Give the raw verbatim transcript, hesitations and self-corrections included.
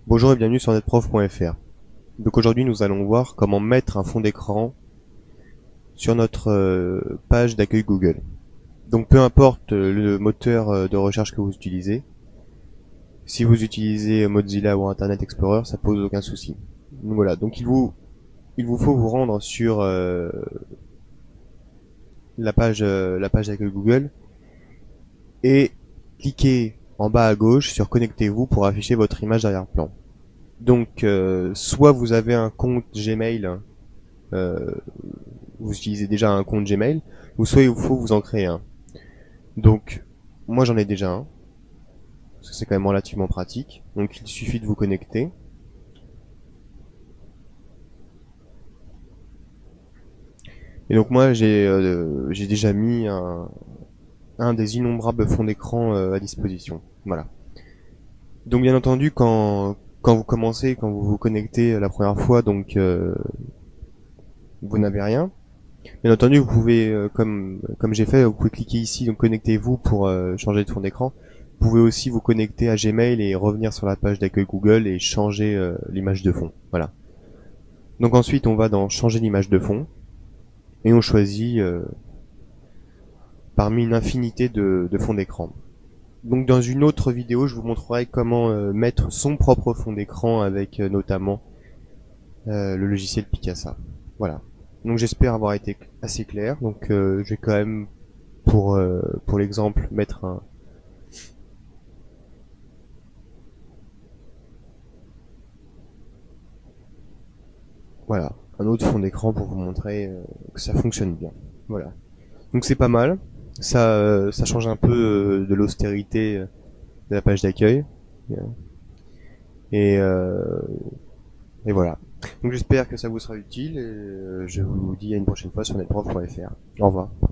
Bonjour et bienvenue sur netprof point F R. Donc aujourd'hui nous allons voir comment mettre un fond d'écran sur notre euh, page d'accueil Google. Donc peu importe euh, le moteur euh, de recherche que vous utilisez, si vous utilisez Mozilla ou Internet Explorer, ça pose aucun souci. Donc voilà, donc il vous il vous faut vous rendre sur euh, la page euh, la page d'accueil Google et cliquer en bas à gauche sur connectez-vous pour afficher votre image d'arrière-plan. Donc euh, soit vous avez un compte Gmail, euh, vous utilisez déjà un compte Gmail, ou soit il faut vous en créer un. Donc, moi j'en ai déjà un, parce que c'est quand même relativement pratique. Donc il suffit de vous connecter. Et donc moi j'ai euh, j'ai déjà mis un, un des innombrables fonds d'écran euh, à disposition. Voilà. Donc bien entendu quand quand vous commencez, quand vous vous connectez la première fois, donc euh, vous n'avez rien. Bien entendu, vous pouvez, euh, comme comme j'ai fait, vous pouvez cliquer ici, donc connectez-vous pour euh, changer de fond d'écran. Vous pouvez aussi vous connecter à Gmail et revenir sur la page d'accueil Google et changer euh, l'image de fond. Voilà. Donc ensuite, on va dans changer l'image de fond et on choisit euh, parmi une infinité de, de fonds d'écran. Donc dans une autre vidéo, je vous montrerai comment euh, mettre son propre fond d'écran avec euh, notamment euh, le logiciel Picasa. Voilà. Donc j'espère avoir été assez clair. Donc euh, je vais quand même pour euh, pour l'exemple mettre un voilà un autre fond d'écran pour vous montrer euh, que ça fonctionne bien. Voilà. Donc c'est pas mal. Ça euh, ça change un peu euh, de l'austérité euh, de la page d'accueil. Et euh, et voilà. Donc j'espère que ça vous sera utile et euh, je vous dis à une prochaine fois sur netprof point F R. Au revoir.